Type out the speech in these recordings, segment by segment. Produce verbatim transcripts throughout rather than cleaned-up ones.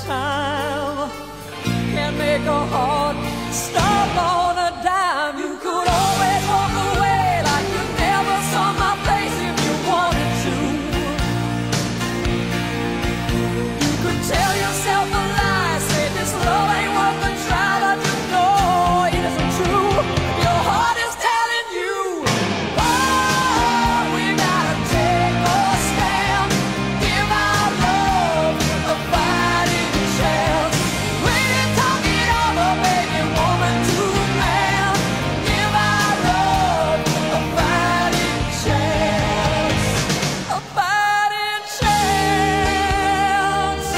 time can make a heart stop on a dime. You could always walk away like you never saw my face if you wanted to. You could tell yourself a lie, say this love ain't worth the try, but you know it isn't true. Your heart is telling you, oh, we gotta take a stand, give our love a fighting chance. We can talk it over, baby, woman to man, give our love a fighting chance, a fighting chance.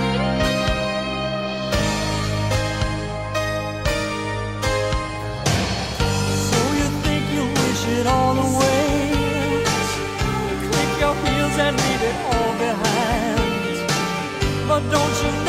So you think you wish it all away, click your heels and leave it all behind. But don't you